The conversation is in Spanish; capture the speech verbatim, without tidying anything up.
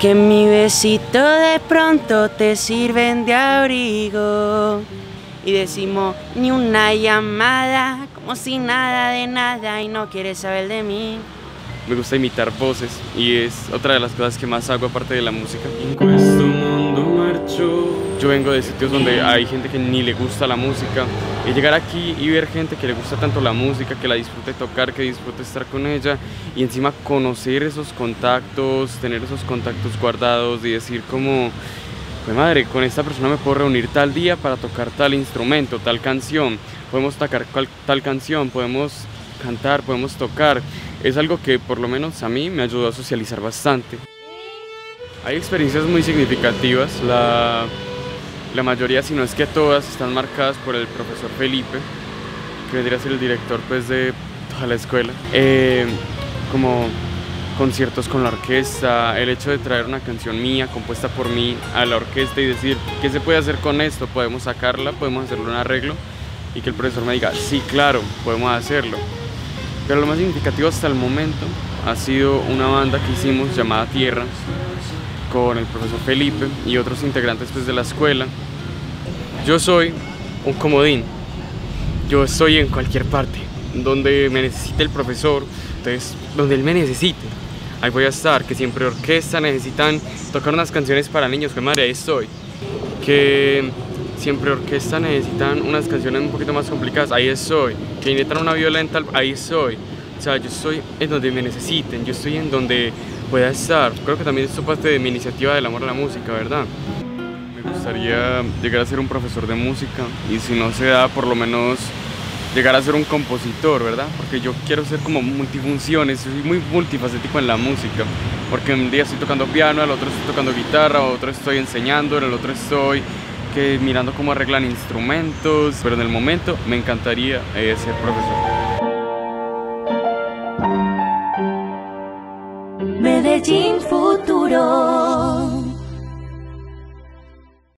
que mi besito de pronto te sirven de abrigo. Y decimos ni una llamada, como si nada de nada y no quieres saber de mí. Me gusta imitar voces y es otra de las cosas que más hago aparte de la música. En questo mondo marcho. Yo vengo de sitios donde hay gente que ni le gusta la música y llegar aquí y ver gente que le gusta tanto la música, que la disfrute tocar, que disfrute estar con ella y encima conocer esos contactos, tener esos contactos guardados y decir como, pues madre, con esta persona me puedo reunir tal día para tocar tal instrumento, tal canción, podemos tocar tal canción, podemos cantar, podemos tocar. Es algo que por lo menos a mí me ayudó a socializar bastante. Hay experiencias muy significativas, la, la mayoría, si no es que todas, están marcadas por el profesor Felipe, que vendría a ser el director pues, de toda la escuela. Eh, como conciertos con la orquesta, el hecho de traer una canción mía, compuesta por mí, a la orquesta y decir, ¿qué se puede hacer con esto? ¿Podemos sacarla? ¿Podemos hacerle un arreglo? Y que el profesor me diga, sí, claro, podemos hacerlo. Pero lo más significativo hasta el momento ha sido una banda que hicimos llamada Tierra con el profesor Felipe y otros integrantes pues, de la escuela. Yo soy un comodín, yo estoy en cualquier parte donde me necesite el profesor, entonces donde él me necesite, ahí voy a estar. Que siempre orquesta necesitan tocar unas canciones para niños, pues madre, ahí estoy. Que siempre orquesta necesitan unas canciones un poquito más complicadas, ahí estoy. Que necesitan una violenta, ahí estoy. O sea, yo estoy en donde me necesiten, yo estoy en donde pueda estar. Creo que también esto parte de mi iniciativa del amor a la música, ¿verdad? Me gustaría llegar a ser un profesor de música y si no se da, por lo menos llegar a ser un compositor, ¿verdad? Porque yo quiero ser como multifunciones, soy muy multifacético en la música. Porque un día estoy tocando piano, al otro estoy tocando guitarra, al otro estoy enseñando, en el otro estoy que mirando cómo arreglan instrumentos, pero en el momento me encantaría eh, ser profesor. Medellín Futuro.